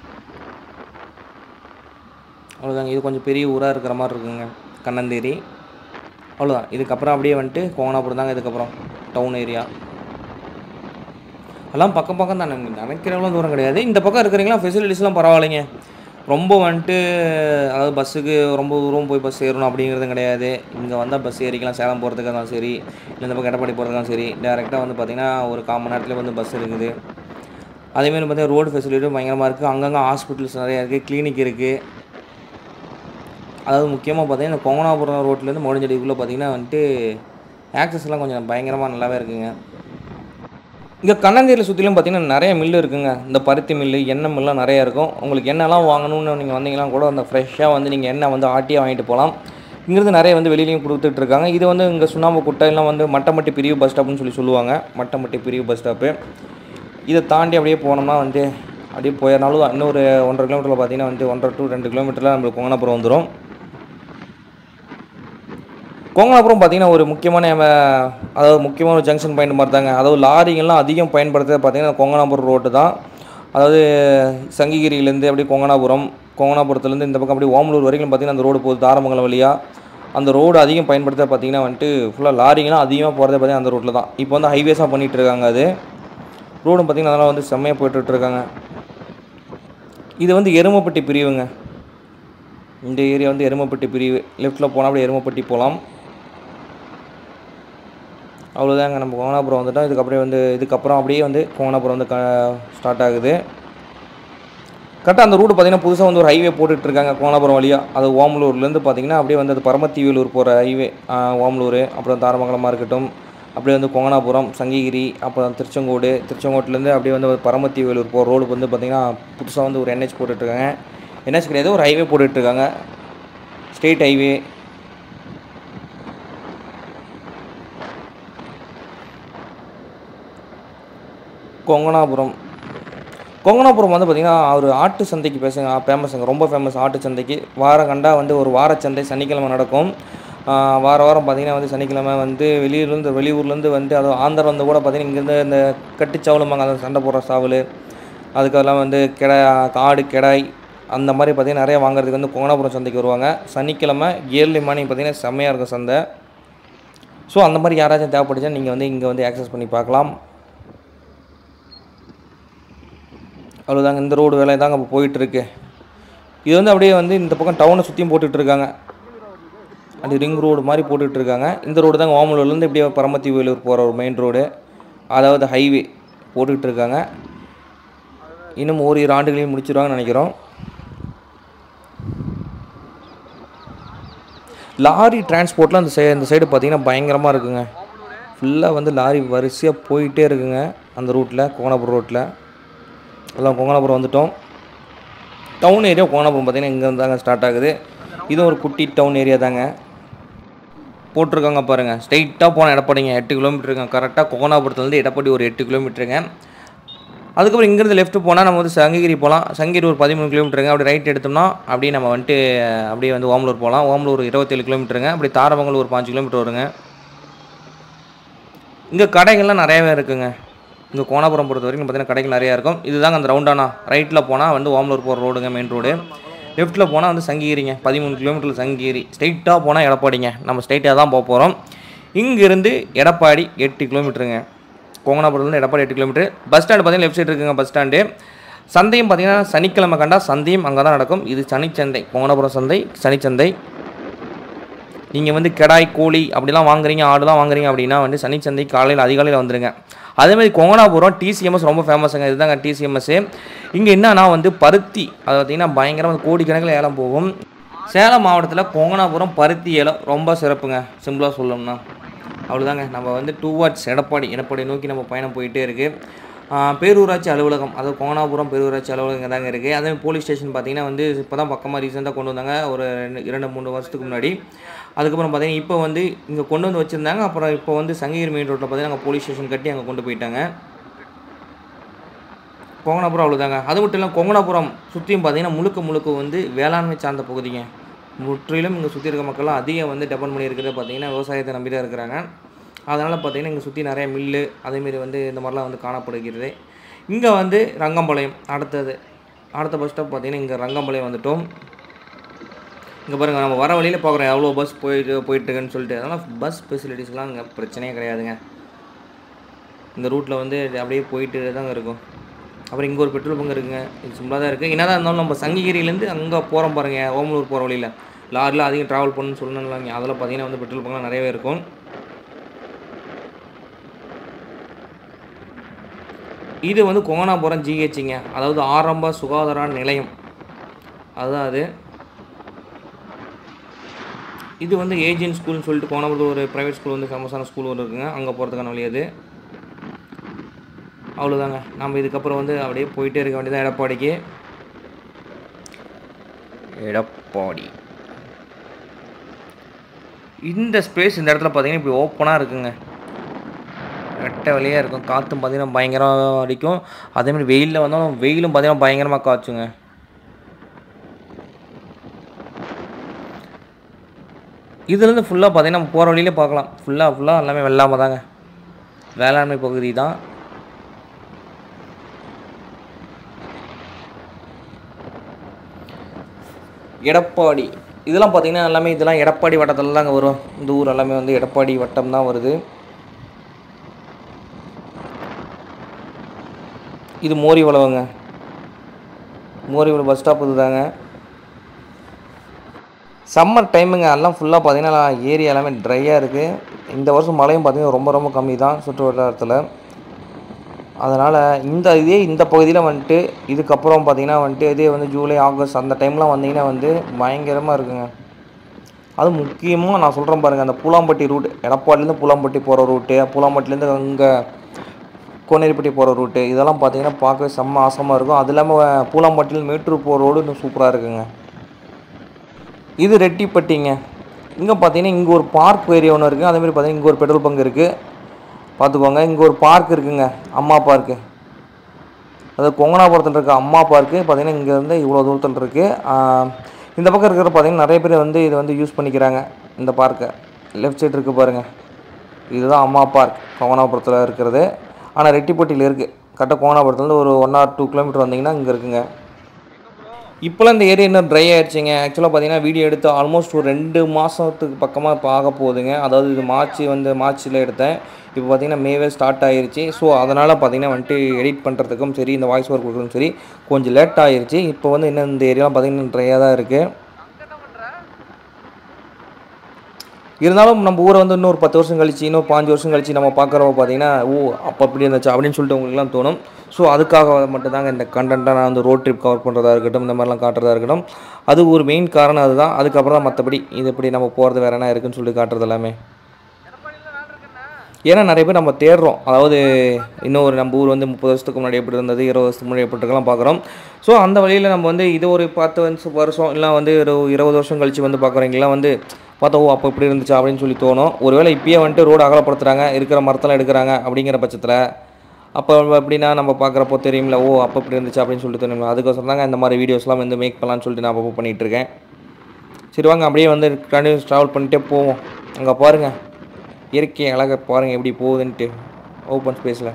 அவ்வளோதாங்க. இது கொஞ்சம் பெரிய ஊராக இருக்கிற மாதிரி இருக்குங்க கண்ணந்தேரி. அவ்வளோதான். இதுக்கப்புறம் அப்படியே வந்துட்டு கோங்கனாபுரம் தாங்க. இதுக்கப்புறம் டவுன் ஏரியா எல்லாம் பக்கம் பக்கம் தானே. நினைக்கிறவங்களும் தூரம் கிடையாது. இந்த பக்கம் இருக்கிறீங்களா ஃபெசிலிட்டிஸ்லாம் பரவாயில்லைங்க. ரொம்ப வந்துட்டு அதாவது பஸ்ஸுக்கு ரொம்ப தூரம் போய் பஸ் ஏறணும் அப்படிங்கிறதும் கிடையாது. இங்கே வந்தால் பஸ் ஏறிக்கலாம். சேலம் போகிறதுக்காக தான் சரி, இல்லை இந்த பக்கம் எடப்பாடி போகிறதுக்காக சரி, டேரெக்டாக வந்து பார்த்திங்கன்னா ஒரு கால் மணி நேரத்தில் வந்து பஸ் இருக்குது. அதேமாதிரி பார்த்திங்கன்னா ரோடு ஃபெசிலிட்டியும் பயங்கரமாக இருக்குது. அங்கங்கே ஹாஸ்பிட்டல்ஸ் நிறையா இருக்குது, கிளினிக் இருக்குது. அதாவது முக்கியமாக பார்த்திங்கன்னா இந்த கோங்கனாபுரம் ரோட்லேருந்து மோடிஞ்சடிக்குள்ளே பார்த்திங்கன்னா வந்துட்டு ஆக்சஸ்லாம் கொஞ்சம் பயங்கரமாக நல்லாவே இருக்குங்க. இங்கே கண்ணந்தேரியில் சுற்றிலும் பார்த்திங்கன்னா நிறைய மில்லு இருக்குங்க. இந்த பருத்தி மில்லு, எண்ணெய் மில்லாம் நிறையா இருக்கும். உங்களுக்கு எண்ணெய்லாம் வாங்கணும்னு நீங்கள் வந்தீங்கன்னா கூட அந்த ஃப்ரெஷ்ஷாக வந்து நீங்கள் எண்ணெய் வந்து ஆட்டியாக வாங்கிட்டு போகலாம். இங்கேருந்து நிறைய வந்து வெளியிலையும் கொடுத்துட்ருக்காங்க. இது வந்து இங்கே சுண்ணாம்பு குட்டை எல்லாம் வந்து மட்டம்பட்டி பிரிவு பஸ் ஸ்டாப்னு சொல்லி சொல்லுவாங்க. மட்டம்பட்டி பிரிவு பஸ் ஸ்டாப்பு. இதை தாண்டி அப்படியே போனோம்னா வந்து அப்படியே போயிடனாலும் இன்னொரு ஒன்றரை கிலோமீட்டரில் பார்த்திங்கன்னா வந்து ஒன்றரை டு ரெண்டு கிலோமீட்டரில் நம்மளுக்கு கோங்கனாபுரம் வந்துடும். கோங்கனாபுரம் பார்த்திங்கன்னா ஒரு முக்கியமான அதாவது முக்கியமான ஒரு ஜங்ஷன் பாயிண்ட் மாதிரி தாங்க. அதாவது லாரிங்கெல்லாம் அதிகம் பயன்படுத்துறது பார்த்திங்கன்னா கோங்கனாபுரம் ரோட்டு தான். அதாவது சங்கிகிரியிலேருந்து அப்படியே கோங்கனாபுரம், கோங்கனாபுரத்துலேருந்து இந்த பக்கம் அப்படியே ஓமலூர் வரைக்கும் பார்த்திங்கன்னா அந்த ரோடு போகுது தாரமங்கலம் வழியாக. அந்த ரோடு அதிகம் பயன்படுத்த பார்த்திங்கன்னா வந்துட்டு ஃபுல்லாக லாரிங்கெல்லாம் அதிகமாக போகிறதே பார்த்திங்கன்னா அந்த ரோட்டில் தான். இப்போ வந்து ஹைவேஸாக பண்ணிகிட்ருக்காங்க. அது ரோடும் பார்த்திங்கன்னா அதெல்லாம் வந்து செம்மையாக போய்ட்டுருக்காங்க. இது வந்து எருமப்பட்டி பிரிவுங்க. இந்த ஏரியா வந்து எருமப்பட்டி பிரிவு. லெஃப்ட்டில் போனால் அப்படியே எருமப்பட்டி போகலாம். அவ்வளோதாங்க. நம்ம கோங்கனாபுரம் வந்துட்டோம். இதுக்கப்புறம் வந்து இதுக்கப்புறம் அப்படியே வந்து கோங்கனாபுரம் வந்து க ஸ்டார்ட் ஆகுது. கரெக்டாக அந்த ரூட்டு பார்த்திங்கன்னா புதுசாக வந்து ஒரு ஹைவே போட்டுட்ருக்காங்க கோங்கனாபுரம் வழியாக. அது ஓமலூர்லேருந்து பார்த்திங்கன்னா அப்படியே வந்து அது பரமத்தி வேலூர் போகிற ஹைவே. ஓமலூர், அப்புறம் தாரமங்கலமாக இருக்கட்டும், அப்படியே வந்து கோங்கனாபுரம், சங்கிகிரி, அப்புறம் திருச்செங்கோடு, திருச்செங்கோட்டிலேருந்து அப்படியே வந்து பரமத்தி வேலூர் போகிற ரோடு வந்து பார்த்திங்கன்னா புதுசாக வந்து ஒரு என்ஹெச் போட்டுட்ருக்காங்க. என்ஹெச் கிடையாது, ஒரு ஹைவே போட்டுட்ருக்காங்க. State highway. கோங்கனாபுரம் கோங்கனாபுரம் வந்து பார்த்திங்கன்னா ஒரு ஆட்டு சந்தைக்கு பேசுங்க ஃபேமஸுங்க. ரொம்ப ஃபேமஸ் ஆட்டு சந்தைக்கு. வாரம் கண்டா வந்து ஒரு வாரச்சந்தை சனிக்கிழமை நடக்கும். வார வாரம் பார்த்திங்கன்னா வந்து சனிக்கிழமை வந்து வெளியூர்லேருந்து வெளியூர்லேருந்து வந்து அதுவும் ஆந்திரா வந்து கூட பார்த்திங்கன்னா இங்கேருந்து இந்த கட்டுச்சாவலுமாங்க, அதை சண்டை போடுற சாவல், அதுக்கெல்லாம் வந்து கிடா காடு கிடாய் அந்த மாதிரி பார்த்திங்கன்னா நிறையா வாங்குறதுக்கு வந்து கோங்கனாபுரம் சந்தைக்கு வருவாங்க. சனிக்கிழமை ஏர்லி மார்னிங் பார்த்திங்கன்னா செம்மையாக இருக்கும் சந்தை. ஸோ அந்த மாதிரி யாராச்சும் தேவைப்படுச்சா நீங்கள் வந்து இங்கே வந்து ஆக்சஸ் பண்ணி பார்க்கலாம். அவ்வளோதாங்க. இந்த ரோடு வேலை தாங்க இப்போ போயிட்டுருக்கு. இது வந்து அப்படியே வந்து இந்த பக்கம் டவுனை சுற்றியும் போட்டுட்ருக்காங்க. அப்படி ரிங் ரோடு மாதிரி போட்டுட்ருக்காங்க. இந்த ரோடு தாங்க ஓமலூர்லேருந்து இப்படியே பரமத்தி வேலூர் போகிற ஒரு மெயின் ரோடு, அதாவது ஹைவே போட்டுட்ருக்காங்க. இன்னும் ஓரிரு ஆண்டுகளையும் முடிச்சிடுவாங்கன்னு நினைக்கிறோம். லாரி டிரான்ஸ்போர்ட்டில் அந்த சை அந்த சைடு பார்த்திங்கன்னா பயங்கரமாக இருக்குங்க. ஃபுல்லாக வந்து லாரி வரிசையாக போயிட்டே இருக்குங்க அந்த ரூட்டில், கோங்கனாபுரம் ரோட்டில். எல்லாம் கோங்கனாபுரம் வந்துட்டோம். டவுன் ஏரியா கோங்கனாபுரம் பார்த்திங்கன்னா இங்கே இருந்தாங்க ஸ்டார்ட் ஆகுது. இதுவும் ஒரு குட்டி டவுன் ஏரியா தாங்க. போட்டிருக்காங்க பாருங்கள். ஸ்ட்ரைட்டாக போனால் எடப்பாடிங்க எட்டு கிலோமீட்டருங்க. கரெக்டாக கோங்கனாபுரத்துலேருந்து எடப்பாடி ஒரு எட்டு கிலோமீட்டருங்க. அதுக்கப்புறம் இங்கேருந்து லெஃப்ட் போனால் நம்ம வந்து சங்ககிரி போகலாம். சங்ககிரி ஒரு பதிமூணு கிலோமீட்டருங்க. அப்படி ரைட் எடுத்தோம்னா அப்படியே நம்ம வந்துட்டு அப்படியே வந்து ஓமலூர் போகலாம். ஓமலூர் இருபத்தேழு கிலோமீட்டருங்க. அப்படி தாரமங்கலம் ஒரு பாஞ்சு கிலோமீட்டர் வருங்க. இங்கே கடைகள்லாம் நிறையாவே இருக்குங்க. இங்கே கோங்கனாபுரம் பொறுத்த வரைக்கும் பார்த்திங்கன்னா கடைகள் நிறையா இருக்கும். இதுதாங்க அந்த ரவுண்டானா. ரைட்டில் போனால் வந்து ஓமலூர் போகிற ரோடுங்க மெயின் ரோடு. லெஃப்ட்டில் போனால் வந்து சங்கிகிரிங்க, பதிமூணு கிலோமீட்டரில் சங்கிகிரி. ஸ்ட்ரைட்டாக போனால் எடப்பாடிங்க. நம்ம ஸ்ட்ரைட்டாக தான் போக போகிறோம். இங்கேருந்து எடப்பாடி எட்டு கிலோமீட்டருங்க. கோங்கனாபுரத்துலேருந்து எடப்பாடி எட்டு கிலோமீட்டர். பஸ் ஸ்டாண்டு பார்த்திங்கன்னா லெஃப்ட் சைடு இருக்குங்க பஸ் ஸ்டாண்டு. சந்தையும் பார்த்திங்கன்னா சனிக்கிழமை கண்டா சந்தையும் அங்கே தான் நடக்கும். இது சனிச்சந்தை, கோங்கனாபுரம் சந்தை சனிச்சந்தை. நீங்கள் வந்து கிடாய் கோழி அப்படிலாம் வாங்குறீங்க, ஆடுலாம் வாங்குறீங்க அப்படின்னா வந்து சனிச்சந்தை காலையில் அதிகாலையில் வந்துடுங்க. அதேமாதிரி கோங்கனாபுரம் டிசிஎம்எஸ் ரொம்ப ஃபேமஸுங்க. இதுதாங்க டிசிஎம்எஸ்ஸு. இங்கே என்னன்னா வந்து பருத்தி, அது பார்த்திங்கன்னா பயங்கரமாக கோடிக்கணக்கில் ஏலம் போகும். சேலம் மாவட்டத்தில் கொங்கனாபுரம் பருத்தி ஏலம் ரொம்ப சிறப்புங்க. சிம்பிளாக சொல்லணும்னா அவ்வளோதாங்க. நம்ம வந்து டூவர்ட்ஸ் எடப்பாடி எடப்பாடி நோக்கி நம்ம பயணம் போயிட்டே இருக்குது. பேரூராட்சி அலுவலகம், அதாவது கொங்கனாபுரம் பேரூராட்சி அலுவலகம் தாங்க இருக்குது. அதே போலீஸ் ஸ்டேஷன் பார்த்திங்கன்னா வந்து இப்போ தான் பக்கமாக ரீசெண்டாக கொண்டு வந்தாங்க, ஒரு ரெண்டு இரண்டு மூணு வருஷத்துக்கு முன்னாடி. அதுக்கப்புறம் பார்த்திங்கன்னா இப்போ வந்து இங்கே கொண்டு வந்து வச்சுருந்தாங்க. அப்புறம் இப்போ வந்து சங்ககிரி மெயின் ரோட்டில் பார்த்திங்கன்னா அங்கே போலீஸ் ஸ்டேஷன் கட்டி அங்கே கொண்டு போயிட்டாங்க. கொங்கனாபுரம் அவ்வளோதாங்க. அது மட்டும் இல்லாமல் கொங்கனாபுரம் சுற்றியும் பார்த்திங்கன்னா முழுக்க முழுக்க வந்து வேளாண்மை சார்ந்த பகுதிங்க. முற்றிலும் இங்கே சுற்றி இருக்க மக்கள்லாம் அதிகம் வந்து டெபெண்ட் பண்ணி இருக்கிறது பார்த்திங்கன்னா விவசாயத்தை நம்பி தான் இருக்கிறாங்க. அதனால் பார்த்திங்கன்னா இங்கே சுற்றி நிறைய மில்லு அதேமாரி வந்து இந்த மாதிரிலாம் வந்து காணப்படுகிறது. இங்கே வந்து ரங்கம்பாளையம் அடுத்தது அடுத்த பஸ் ஸ்டாப் பார்த்திங்கன்னா இங்கே ரங்கம்பாளையம் வந்துட்டோம். இங்கே பாருங்கள், நம்ம வர வழியில் பார்க்குறோம் எவ்வளோ பஸ் போயிட்டு போயிட்டுருக்குன்னு சொல்லிட்டு. அதனால் பஸ் ஃபெசிலிட்டிஸ்லாம் இங்கே பிரச்சனையே கிடையாதுங்க. இந்த ரூட்டில் வந்து அப்படியே போயிட்டு தாங்க இருக்கும். அப்புறம் இங்கே ஒரு பெட்ரோல் பங்க் இருக்குங்க. இது சிம்பிளாக தான் இருக்குது. என்னதான் இருந்தாலும் நம்ம சங்ககிரியிலேருந்து அங்கே போகிறோம் பாருங்கள், ஓமலூர் போகிற வழியில் லாரியில் அதிகம் ட்ராவல் பண்ணணும்னு சொல்லணும்லாங்க. அதில் பார்த்திங்கன்னா வந்து பெட்ரோல் பங்க்லாம் நிறையவே இருக்கும். இது வந்து கொங்கனாபுரம் ஜிஹெச்சுங்க, அதாவது ஆரம்ப சுகாதார நிலையம். அதுதான் அது. இது வந்து ஏஜியன் ஸ்கூல்னு சொல்லிட்டு கொங்கனாபுரத்தில் ஒரு ப்ரைவேட் ஸ்கூல் வந்து ஃபேமஸான ஸ்கூல் ஒன்று இருக்குங்க. அங்கே போகிறதுக்கான வழி அது. அவ்வளோதாங்க. நம்ம இதுக்கப்புறம் வந்து அப்படியே போயிட்டே இருக்க வேண்டியதான் எடப்பாடிக்கு. எடப்பாடி இந்த ஸ்பேஸ் இந்த இடத்துல பார்த்தீங்கன்னா இப்படி ஓப்பனாக இருக்குங்க. ரெட்டை வழியாக இருக்கும். காற்றும் பார்த்திங்கன்னா பயங்கரமாக அடிக்கும். அதேமாதிரி வெயிலில் வந்தாலும் வெயிலும் பார்த்திங்கன்னா பயங்கரமாக காய்ச்சுங்க. இதுலேருந்து ஃபுல்லாக பார்த்திங்கன்னா நம்ம போகிற வழியிலே பார்க்கலாம். ஃபுல்லாக ஃபுல்லாக எல்லாமே வெள்ளாமல் தாங்க, வேளாண்மை பகுதி தான். எடப்பாடி இதெல்லாம் பார்த்திங்கன்னா எல்லாமே இதெல்லாம் எடப்பாடி வட்டத்தில் தாங்க வரும். இந்த ஊர் எல்லாமே வந்து எடப்பாடி வட்டம் தான் வருது. இது மோரி வளவுங்க. மோரி வளவு பஸ் ஸ்டாப் இது தாங்க. சம்மர் டைமுங்க, எல்லாம் ஃபுல்லாக பார்த்திங்கன்னா ஏரியா எல்லாமே ட்ரையாக இருக்குது. இந்த வருஷம் மழையும் பார்த்திங்கன்னா ரொம்ப ரொம்ப கம்மி தான் சுற்று வட்டாரத்தில். அதனால் இந்த இதே இந்த பகுதியில் வந்துட்டு இதுக்கப்புறம் பார்த்திங்கன்னா வந்துட்டு இதே வந்து ஜூலை ஆகஸ்ட் அந்த டைம்லாம் வந்திங்கன்னா வந்து பயங்கரமாக இருக்குங்க. அது முக்கியமாக நான் சொல்கிறேன் பாருங்கள், அந்த பூலாம்பட்டி ரூட், எடப்பாடிலேருந்து பூலாம்பட்டி போகிற ரூட்டு, பூலாம்பட்டிலேருந்து அங்கே கோனேரிப்பட்டி போகிற ரூட்டு, இதெல்லாம் பார்த்திங்கன்னா பார்க்கவே செம்ம ஆசமாக இருக்கும். அது இல்லாமல் பூலாம்பட்டியில் மேட்டூர் போகிற ரோடு இன்னும் சூப்பராக இருக்குங்க. இது ரெட்டிப்பட்டிங்க. இங்கே பார்த்திங்கன்னா இங்கே ஒரு பார்க் ஏரியா ஒன்று இருக்குது. அதேமாதிரி பார்த்திங்கன்னா இங்கே ஒரு பெட்ரோல் பங்க் இருக்குது, பார்த்துக்கோங்க. இங்கே ஒரு பார்க் இருக்குங்க, அம்மா பார்க்கு. அதாவது கொங்கனாபுரத்தில் இருக்க அம்மா பார்க்கு பார்த்திங்கன்னா இங்கேருந்து இவ்வளோ தூரத்தில் இருக்குது. இந்த பக்கம் இருக்கிற பார்த்திங்கன்னா நிறைய பேர் வந்து இதை வந்து யூஸ் பண்ணிக்கிறாங்க. இந்த பார்க்கை லெஃப்ட் சைடு இருக்குது பாருங்கள், இதுதான் அம்மா பார்க் கொங்கனாபுரத்தில் இருக்கிறது. ஆனால் ரெட்டிப்பட்டியில் இருக்குது. கரெக்டாக கொங்கனாபுரத்துலேருந்து ஒரு ஒன் ஆர் டூ கிலோமீட்டர் வந்தீங்கன்னா இங்கே இருக்குங்க. இப்போலாம் இந்த ஏரியா இன்னும் ட்ரை ஆகிடுச்சிங்க. ஆக்சுவலாக பார்த்திங்கன்னா வீடியோ எடுத்து ஆல்மோஸ்ட் ஒரு ரெண்டு மாதத்துக்கு பக்கமாக இப்போ ஆக போகுதுங்க. அதாவது இது மார்ச் வந்து மார்ச்சில் எடுத்தேன். இப்போ பார்த்திங்கன்னா மேவே ஸ்டார்ட் ஆகிருச்சு. ஸோ அதனால் பார்த்திங்கன்னா வந்துட்டு எடிட் பண்ணுறதுக்கும் சரி, இந்த வாய்ஸ் ஒர்க் கொடுக்குறதுக்கும் சரி கொஞ்சம் லேட் ஆகிருச்சு. இப்போ வந்து இன்னும் இந்த ஏரியாலாம் பார்த்திங்கன்னா ட்ரையாக தான் இருக்குது. இருந்தாலும் நம்ம ஊரை வந்து இன்னொரு பத்து வருஷம் கழிச்சு இன்னும் பாஞ்சு வருஷம் கழிச்சு நம்ம பார்க்குறப்ப பார்த்திங்கன்னா ஓ அப்போ அப்படி இருந்துச்சு அப்படின்னு சொல்லிட்டு உங்களுக்குலாம் தோணும். ஸோ அதுக்காக மட்டும்தாங்க இந்த கண்டென்ட்டாக நான் வந்து ரோட் ட்ரிப் கவர் பண்ணுறதா இருக்கட்டும், இந்த மாதிரிலாம் காட்டுறதா இருக்கட்டும். அது ஒரு மெயின் காரணம் அதுதான். அதுக்கப்புறம் தான் மற்றபடி இது எப்படி நம்ம போகிறது வேறு என்ன இருக்குதுன்னு சொல்லி காட்டுறது எல்லாமே. ஏன்னா நிறைய பேர் நம்ம தேடுறோம், அதாவது இன்னும் ஒரு நம்ம ஊர் வந்து முப்பது வருஷத்துக்கு முன்னாடி எப்படி இருந்தது, இருபது வருஷத்துக்கு முன்னாடி எப்படி இருக்கலாம் பார்க்குறோம். ஸோ அந்த வழியில் நம்ம வந்து இது ஒரு பத்து வருஷம் இல்லை வந்து ஒரு இருபது வருஷம் கழித்து வந்து பார்க்குறீங்களாம் வந்து பார்த்தா ஓ அப்போ இப்படி இருந்துச்சு அப்படின்னு சொல்லி தோணும். ஒருவேளை இப்பயே வந்துட்டு ரோடு அகலப்படுத்துகிறாங்க, இருக்கிற மரத்தெல்லாம் எடுக்கிறாங்க அப்படிங்கிற பட்சத்தில் அப்போ எப்படின்னா நம்ம பார்க்குறப்போ தெரியுமில்ல ஓ அப்போ இப்படி இருந்துச்சு அப்படின்னு சொல்லிட்டு தோணுங்களா. அதுக்கோசரம் தாங்க இந்த மாதிரி வீடியோஸ்லாம் வந்து மேக் பண்ணலான்னு சொல்லிட்டு நான் அப்போ பண்ணிகிட்ருக்கேன். சரி வாங்க அப்படியே வந்து கண்டினியூஸ் ட்ராவல் பண்ணிகிட்டே போவோம். அங்கே பாருங்கள் இயற்கை அழகாக பாருங்கள் எப்படி போகுதுன்ட்டு ஓப்பன் ஸ்பேஸில்.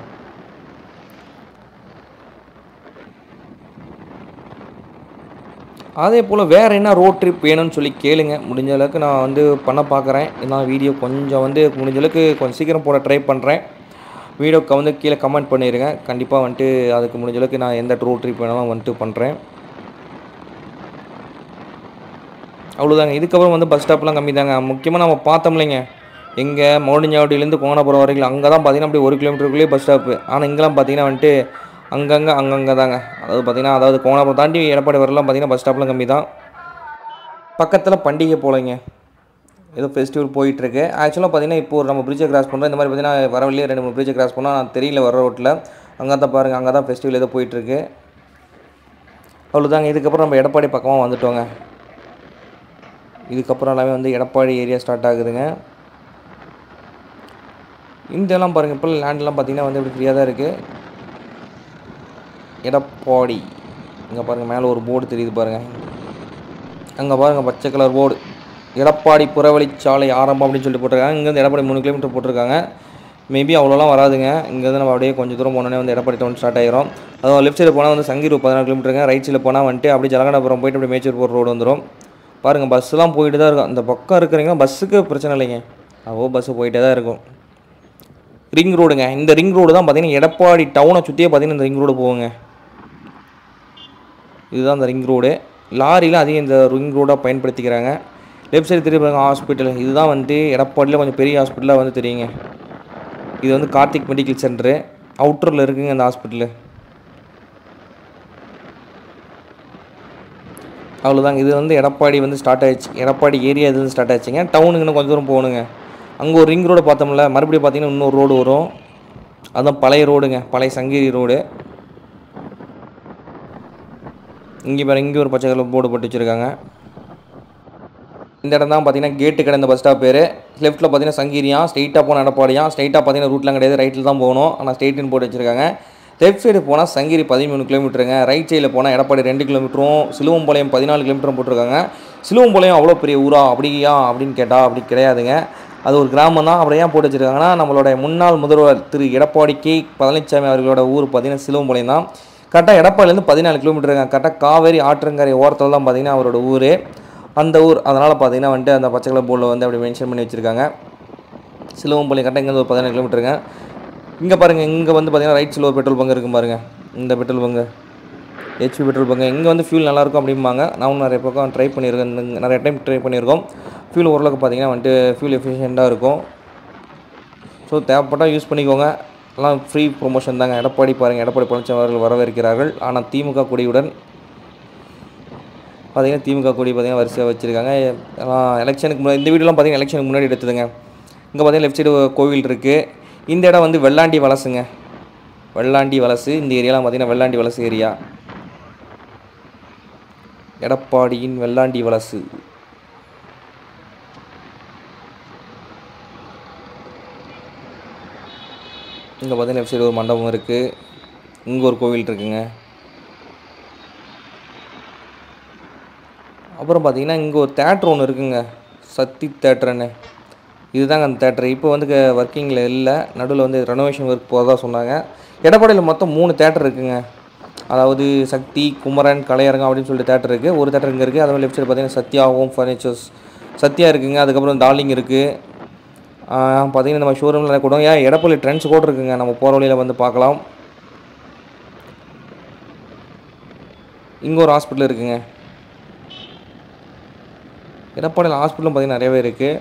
அதே போல் வேறு என்ன ரோட் ட்ரிப் வேணும்னு சொல்லி கேளுங்க. முடிஞ்ச அளவுக்கு நான் வந்து பண்ண பார்க்குறேன். நான் வீடியோ கொஞ்சம் வந்து முடிஞ்ச அளவுக்கு கொஞ்சம் சீக்கிரம் போட ட்ரை பண்ணுறேன். வீடியோக்கு வந்து கீழே கமெண்ட் பண்ணிடுங்க. கண்டிப்பாக வந்துட்டு அதுக்கு முடிஞ்ச அளவுக்கு நான் எந்த ரோட் ட்ரிப் வேணாலும் வந்துட்டு பண்ணுறேன். அவ்வளோதாங்க. இதுக்கப்புறம் வந்து பஸ் ஸ்டாப்லாம் கம்மி தாங்க. முக்கியமாக நம்ம பார்த்தோம் இல்லைங்க, எங்கே மவுடிஞ்சாவடியிலேருந்து கோணாபுரம் வரைக்கும் அங்கே தான் பார்த்திங்கன்னா அப்படியே ஒரு கிலோமீட்டருக்குள்ளேயே பஸ் ஸ்டாப்பு. ஆனால் இங்கெல்லாம் பார்த்திங்கன்னா வந்துட்டு அங்கங்கே அங்கங்கே தாங்க. அதாவது பார்த்திங்கன்னா அதாவது கோணாபுரம் தாண்டி எடப்பாடி வரலாம் பார்த்திங்கன்னா பஸ் ஸ்டாப்லாம் கம்மி தான். பக்கத்தில் பண்டிகை போலங்க, ஏதோ ஃபெஸ்டிவல் போயிட்டுருக்கு. ஆக்சுவலாக பார்த்தீங்கன்னா இப்போ நம்ம பிரிட்ஜை கிராஸ் பண்ணுறோம். இந்த மாதிரி பார்த்தீங்கன்னா வர வழியே ரெண்டு மூணு பிரிட்ஜை கிராஸ் பண்ணால் நான் தெரியல வர ரோட்டில். அங்கே தான் பாருங்கள், அங்கே தான் ஃபெஸ்டிவல் ஏதோ போயிட்டுருக்கு. அவ்வளோதாங்க. இதுக்கப்புறம் நம்ம எடப்பாடி பக்கமாக வந்துட்டோங்க. இதுக்கப்புறம் எல்லாமே வந்து எடப்பாடி ஏரியா ஸ்டார்ட் ஆகுதுங்க. இந்தெல்லாம் பாருங்கள், இப்போ லேண்ட்லாம் பார்த்தீங்கன்னா வந்து இப்படி ஃப்ரீயாக தான் இருக்குது. எடப்பாடி இங்கே பாருங்கள், மேலே ஒரு போர்டு தெரியுது பாருங்கள். அங்கே பாருங்கள் பச்சை கலர் போர்டு, எடப்பாடி புறவழிச்சாலை ஆரம்பம் அப்படின்னு சொல்லிட்டு போட்டிருக்காங்க. இங்கேருந்து எடப்பாடி மூணு கிலோமீட்டர் போட்டிருக்காங்க. மேபி அவ்வளோலாம் வராதுங்க. இங்கேருந்து நம்ம அப்படியே கொஞ்சம் தூரம் போனோடனே வந்து எடப்பாடி டவுன் ஸ்டார்ட் ஆகிரும். அதுவும் லெஃப்ட் சைடு போனால் வந்து சங்கீர் பதினாறு கிலோமீட்டருங்க. ரைட் சைடில் போனால் வந்துட்டு அப்படியே ஜலகண்டாபுரம் போயிட்டு அப்படியே மேச்சூர் போகிற ரோடு வந்துடும். பாருங்கள் பஸ்ஸெலாம் போயிட்டு தான் இருக்கும். அந்த பக்கம் இருக்கிறீங்கன்னா பஸ்ஸுக்கு பிரச்சனை இல்லைங்க, அவ்வளோ பஸ்ஸு போயிட்டே தான் இருக்கும். ரிங் ரோடுங்க, இந்த ரிங் ரோடு தான் பார்த்தீங்கன்னா எடப்பாடி டவுனை சுற்றியே பார்த்தீங்கன்னா இந்த ரிங் ரோடு போகுங்க. இதுதான் இந்த ரிங் ரோடு. லாரியில் அதிகம் இந்த ரிங் ரோடாக பயன்படுத்திக்கிறாங்க. லெஃப்ட் சைடு திரும்பி பாருங்க ஹாஸ்பிட்டல். இதுதான் வந்து எடப்பாடியில் கொஞ்சம் பெரிய ஹாஸ்பிட்டலாக வந்து தெரியுங்க. இது வந்து கார்த்திக் மெடிக்கல் சென்டரு, அவுட்டரில் இருக்குங்க இந்த ஹாஸ்பிட்டலு. அவ்வளோதாங்க. இது வந்து எடப்பாடி வந்து ஸ்டார்ட் ஆகிடுச்சு. எடப்பாடி ஏரியா இது வந்து ஸ்டார்ட் ஆகிடுச்சிங்க. டவுனுக்கு இன்னும் கொஞ்சம் தூரம் போகணுங்க. அங்கே ஒரு ரிங் ரோடு பார்த்தோம்ல, மறுபடியும் பார்த்தீங்கன்னா இன்னொரு ரோடு வரும். அதுதான் பழைய ரோடுங்க, பழைய சங்ககிரி ரோடு. இங்கே பாரு, இங்கே ஒரு பச்சை கலர் போர்டு போட்டு வச்சுருக்காங்க. இந்த இடம் தான் பார்த்தீங்கன்னா கேட்டு கடை, இந்த பஸ் ஸ்டாப் பேர். லெஃப்ட்டில் பார்த்தீங்கன்னா சங்ககிரியா, ஸ்ட்ரெயிட்டாக போனால் எடப்பாடியா. ஸ்ட்ரெயிட்டாக பார்த்தீங்கன்னா ரூட்லாம் கிடையாது, ரைட்டில் தான் போகணும். ஆனால் ஸ்ட்ரெயிட்டுன்னு போட்டு வச்சுருக்காங்க. லெஃப்ட் சைடு போனால் சங்ககிரி பதிமூணு கிலோமீட்டருங்க. ரைட் சைடில் போனால் எடப்பாடி ரெண்டு கிலோமீட்டரும், சிலுவம்பாளையம் பதினாலு கிலோமீட்டரும் போட்டிருக்காங்க. சிலுவம்பாளையம் அவ்வளோ பெரிய ஊரா அப்படியா அப்படின்னு கேட்டால் அப்படி கிடையாதுங்க, அது ஒரு கிராமம் தான். அப்புறம் ஏன் போட்டு வச்சுருக்காங்கன்னா, நம்மளோட முன்னாள் முதல்வர் திரு எடப்பாடி கே பழனிசாமி அவர்களோட ஊர் பார்த்தீங்கன்னா சிலுவம்பாளையம் தான். கரெக்டாக எடப்பாடிலேருந்து பதினாலு கிலோமீட்டருங்க. கரெக்டாக காவேரி ஆற்றங்கரை ஓரத்தில் தான் பார்த்தீங்கன்னா அவரோட ஊர், அந்த ஊர். அதனால் பார்த்தீங்கன்னா வந்துட்டு அந்த பச்சை கலர் போர்டில் வந்து அப்படி மென்ஷன் பண்ணி வச்சுருக்காங்க. சிலுவம்பாளையம் கரெக்டாக இங்கே ஒரு பதினாலு கிலோமீட்டருங்க. இங்கே பாருங்கள், இங்கே வந்து பார்த்தீங்கன்னா ரைட் சைடில் ஒரு பெட்ரோல் பங்கு இருக்கும் பாருங்கள். இந்த petrol bunk HP petrol bunk. இங்கே வந்து ஃபியூல் நல்லாயிருக்கும் அப்படிம்பாங்க. நான் நிறைய பக்கம் ட்ரை பண்ணியிருக்கேன், நிறைய டைம் ட்ரை பண்ணியிருக்கோம். ஃபியூல் ஓரளவுக்கு பார்த்தீங்கன்னா வந்துட்டு ஃபியூல் எஃபிஷியண்ட்டாக இருக்கும். ஸோ தேவைப்பட்டால் யூஸ் பண்ணிக்கோங்க. எல்லாம் ஃப்ரீ ப்ரொமோஷன் தாங்க. எடப்பாடி பாருங்கள், எடப்பாடி பழனிசாமி அவர்கள் வரவேற்கிறார்கள். ஆனால் திமுக கொடியுடன் பார்த்தீங்கன்னா திமுக கொடி பார்த்தீங்கன்னா வரிசையாக வச்சுருக்காங்க. எல்லாம் எலெக்ஷனுக்கு முன்னாடி, இந்த வீடியோலாம் பார்த்தீங்கன்னா எலெக்ஷனுக்கு முன்னாடி எடுத்ததுங்க. இங்கே பார்த்தீங்கன்னா லெஃப்ட் சைடு கோவில் இருக்குது. இந்த இடம் வந்து வெள்ளாண்டி வலசுங்க, வெள்ளாண்டி வலசு. இந்த ஏரியாலாம் பார்த்தீங்கன்னா வெள்ளாண்டி வலசு ஏரியா, எடப்பாடியின் வெள்ளாண்டி வலசு. இங்கே பார்த்தீங்கன்னா லெஃப்ட் சைடு ஒரு மண்டபம் இருக்குது, இங்கே ஒரு கோவில் இருக்குங்க. அப்புறம் பார்த்தீங்கன்னா இங்கே ஒரு தேட்ரு ஒன்று இருக்குங்க, சக்தி தேட்டருன்னு. இதுதாங்க அந்த தேட்டரு. இப்போ வந்து ஒர்க்கிங்கில் இல்லை, நடுவில் வந்து ரெனோவேஷன் ஒர்க் போகிறதா சொன்னாங்க. எடப்பாடியில் மொத்தம் மூணு தேட்டர் இருக்குங்க. அதாவது சக்தி, குமரன், கலையரங்கம் அப்படின்னு சொல்லிட்டு தேட்டர் இருக்குது. ஒரு தேட்டர் இங்கே இருக்குது. அதுவும் லெஃப்ட் சைடு பார்த்தீங்கன்னா சத்யா ஹோம் ஃபர்னிச்சர்ஸ் சத்யா இருக்குங்க. அதுக்கப்புறம் டார்லிங் இருக்குது. பார்த்தீங்கன்னா நம்ம ஷோரூமில் நிறைய கூட ஏன் எடப்பாடி ட்ரெண்ட்ஸ் கூட இருக்குங்க, நம்ம போகிற வழியில் வந்து பார்க்கலாம். இங்கே ஒரு ஹாஸ்பிட்டல் இருக்குங்க. எடப்பாடியில் ஹாஸ்பிட்டலும் பார்த்தீங்கன்னா நிறையவே இருக்குது.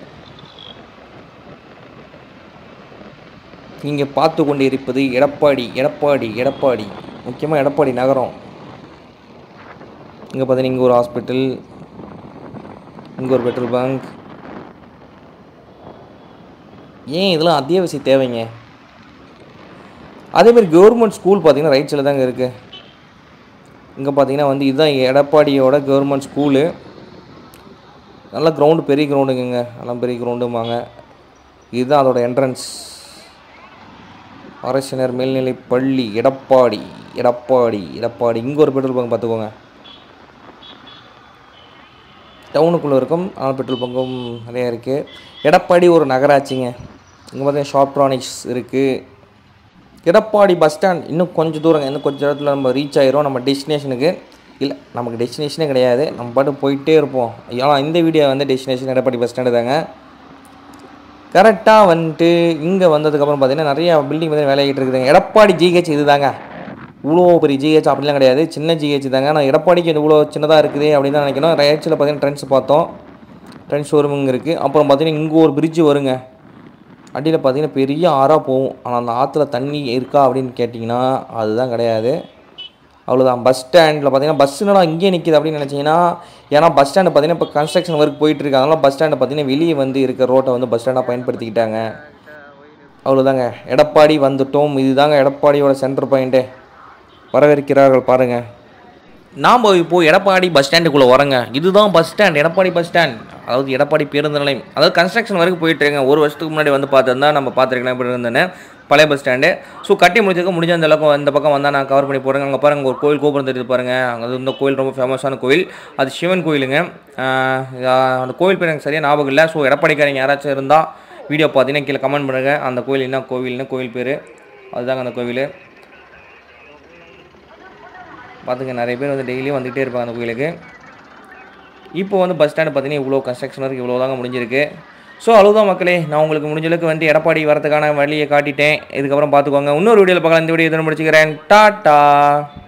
நீங்கள் பார்த்து கொண்டு இருப்பது எடப்பாடி, எடப்பாடி, எடப்பாடி, முக்கியமாக எடப்பாடி நகரம். இங்கே பார்த்தீங்கன்னா இங்கே ஒரு ஹாஸ்பிட்டல், இங்கே ஒரு பெட்ரோல் பங்க். ஏன் இதெல்லாம் அத்தியாவசிய தேவைங்க. அதேமாதிரி கவர்மெண்ட் ஸ்கூல் பார்த்தீங்கன்னா ரைட் சைடில் தாங்க இருக்குது. இங்கே பார்த்தீங்கன்னா வந்து இதுதான் எடப்பாடியோட கவர்மெண்ட் ஸ்கூலு. நல்ல கிரவுண்டு, பெரிய கிரவுண்டுங்க, நல்லா பெரிய கிரவுண்டுமாங்க. இதுதான் அதோட என்ட்ரன்ஸ். அரசினர் மேல்நிலை பள்ளி எடப்பாடி, எடப்பாடி, எடப்பாடி. இங்கே ஒரு பெட்ரோல் பங்க் பார்த்துக்கோங்க. டவுனுக்குள்ளே இருக்கும், ஆனால் பெட்ரோல் பங்கும் நிறையா இருக்குது. எடப்பாடி ஒரு நகராட்சிங்க. இங்கே பார்த்தீங்கன்னா ஷாப்ட்ரானிக்ஸ் இருக்குது. எடப்பாடி பஸ் ஸ்டாண்ட் இன்னும் கொஞ்சம் தூரங்க, இன்னும் கொஞ்சம் இடத்துல நம்ம ரீச் ஆகிரும் நம்ம டெஸ்டினேஷனுக்கு. இல்லை, நமக்கு டெஸ்டினேஷனே கிடையாது, நம்ம பாட்டு போயிட்டே இருப்போம். ஏன்னா இந்த வீடியோ வந்து டெஸ்டினேஷன் எடப்பாடி பஸ் ஸ்டாண்டு தாங்க. கரெக்டாக வந்துட்டு இங்கே வந்ததுக்கப்புறம் பார்த்தீங்கன்னா நிறையா பில்டிங் வந்து வேலையாகிட்டு இருக்குதுங்க. எடப்பாடி ஜிஹெச் இது தாங்க, இவ்வளோ பெரிய ஜிஹெச் அப்படிலாம் கிடையாது, சின்ன ஜிஹெச் தாங்க. நான் எடப்பாடிக்கு இவ்வளோ சின்னதாக இருக்குது அப்படின்னு தான் நினைக்கணும். ரைட்ஸில் பார்த்தீங்கன்னா ட்ரெண்ட்ஸ் பார்த்தோம், ட்ரெண்ட்ஸ் ஷோரூமுங்க இருக்குது. அப்புறம் பார்த்தீங்கன்னா இங்கே ஒரு பிரிட்ஜு வருங்க, அடியில் பார்த்தீங்கன்னா பெரிய ஆறாக போகும். ஆனால் அந்த ஆற்றுல தண்ணி இருக்கா அப்படின்னு கேட்டிங்கன்னா அதுதான் கிடையாது. அவ்வளோதான். பஸ் ஸ்டாண்டில் பார்த்தீங்கன்னா பஸ் என்னடா இங்கே நிற்கிது அப்படின்னு நினச்சிங்கன்னா, ஏன்னா பஸ் ஸ்டாண்டு பார்த்தீங்கன்னா இப்போ கன்ஸ்ட்ரக்ஷன் ஒர்க் போயிட்டுருக்கு. அதனால் பஸ் ஸ்டாண்டை பார்த்தீங்கன்னா வெளியே வந்து இருக்க ரோட்டை வந்து பஸ் ஸ்டாண்டாக பயன்படுத்திக்கிட்டாங்க. அவ்வளோதாங்க, எடப்பாடி வந்துட்டோம். இதுதாங்க எடப்பாடியோட சென்டர் பாயிண்ட்டே. வரவேற்கிறார்கள் பாருங்கள். நாம் இப்போது எடப்பாடி பஸ் ஸ்டாண்டுக்குள்ளே வரோங்க. இதுதான் bus stand, Edappadi bus stand, அதாவது எடப்பாடி பேருந்து நிலையம். அதாவது கன்ஸ்ட்ரக்ஷன் வரைக்கும் போயிட்டுருங்க. ஒரு வருஷத்துக்கு முன்னாடி வந்து பார்த்துருந்தா நம்ம பார்த்துருக்கலாம் எப்படி இருந்தேன்னு பழைய பஸ் ஸ்டாண்டு. ஸோ கட்டி முடிச்சதுக்கு முடிஞ்ச அந்த அளவுக்கு இந்த பக்கம் வந்தால் நான் கவர் பண்ணி போகிறேங்க. அங்கே பாருங்கள் ஒரு கோயில் கோபுரம் தெரியுது பாருங்கள். அங்கே இந்த கோயில் ரொம்ப ஃபேமஸான கோயில். அது சிவன் கோயிலுங்க. அந்த கோயில் பேர் எனக்கு சரியாக ஞாபகம் இல்லை. ஸோ எடப்பாடிக்காரங்க யாராச்சும் இருந்தால் வீடியோ பார்த்தீங்கன்னா கீழே கமெண்ட் பண்ணுங்கள். அந்த கோயில் என்ன கோவில்னு, கோவில் பேர் அதுதாங்க அந்த கோவில். பார்த்துங்க, நிறைய பேர் வந்து டெய்லியும் வந்துகிட்டே இருப்பாங்க அந்த கோயிலுக்கு. இப்போ வந்து பஸ் ஸ்டாண்டு பார்த்தீங்கன்னா இவ்வளோ கன்ஸ்ட்ரக்ஷன் இருக்குது, இவ்வளோ தாங்க முடிஞ்சிருக்கு. ஸோ அவ்வளோதான் மக்களே, நான் உங்களுக்கு முடிஞ்சளவுக்கு வந்து எடப்பாடி வரதுக்கான வழியை காட்டிட்டேன். இதுக்கப்புறம் பார்த்துக்கோங்க. இன்னொரு வீடியோவில் பார்க்கலாம். இந்த வீடியோ இதோட முடிச்சுக்கிறேன். டாட்டா.